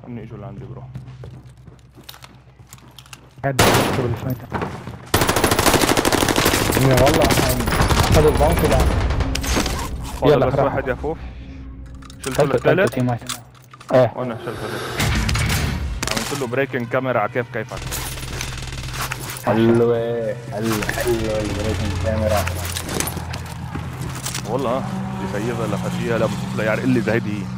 اني اجوا لعندي برو. قاعد الشغل فايته. والله اخذ البنك لا. يلا بس واحد يا فوف. شلت له الثالث تيمات. ايه وانا شلت له. عملت له بريكنج كاميرا على كيفك. حلوة حلوة البريكنج كاميرا والله بيسيبها لفرجيها لا بشوف لا يعرف اللي زي هيدي.